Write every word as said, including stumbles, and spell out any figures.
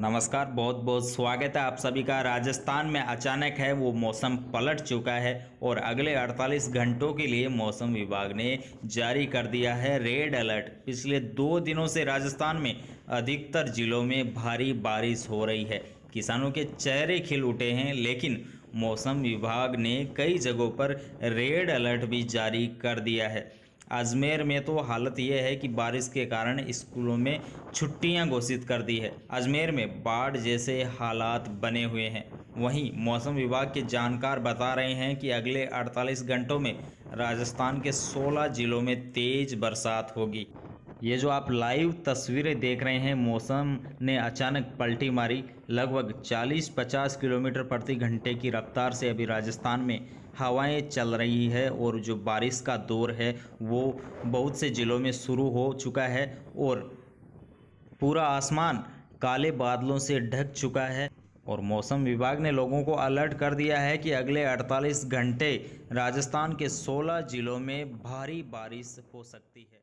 नमस्कार, बहुत बहुत स्वागत है आप सभी का। राजस्थान में अचानक है वो मौसम पलट चुका है और अगले अड़तालीस घंटों के लिए मौसम विभाग ने जारी कर दिया है रेड अलर्ट। पिछले दो दिनों से राजस्थान में अधिकतर जिलों में भारी बारिश हो रही है। किसानों के चेहरे खिल उठे हैं, लेकिन मौसम विभाग ने कई जगहों पर रेड अलर्ट भी जारी कर दिया है। अजमेर में तो हालत यह है कि बारिश के कारण स्कूलों में छुट्टियां घोषित कर दी है। अजमेर में बाढ़ जैसे हालात बने हुए हैं। वहीं मौसम विभाग के जानकार बता रहे हैं कि अगले अड़तालीस घंटों में राजस्थान के सोलह जिलों में तेज बरसात होगी। ये जो आप लाइव तस्वीरें देख रहे हैं, मौसम ने अचानक पलटी मारी। लगभग चालीस पचास किलोमीटर प्रति घंटे की रफ्तार से अभी राजस्थान में हवाएं चल रही है और जो बारिश का दौर है वो बहुत से ज़िलों में शुरू हो चुका है और पूरा आसमान काले बादलों से ढक चुका है। और मौसम विभाग ने लोगों को अलर्ट कर दिया है कि अगले अड़तालीस घंटे राजस्थान के सोलह जिलों में भारी बारिश हो सकती है।